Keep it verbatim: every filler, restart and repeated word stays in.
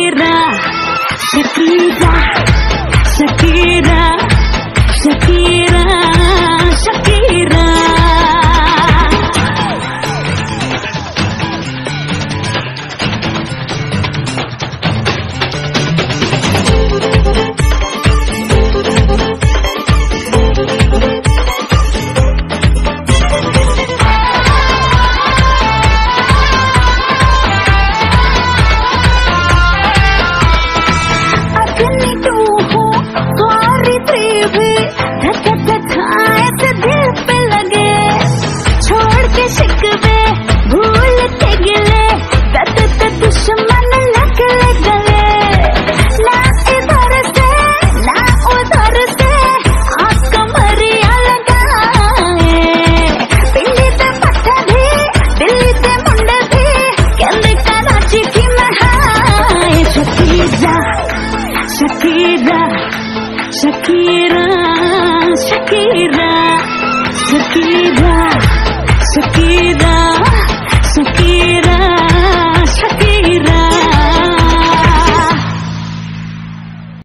Shakira, Shakira, Shakira, Shakira, Shakira. शिकवे भूल के गिले दत दुश्मन लगले गले ना इधर से ना उधर से आँख मरिया लगाए पिंडी ते पट्टा भी दिल्ली ते मुंडे भी कहने कराची की नहाए Shakira Shakira Shakira Shakira Shakira Shakira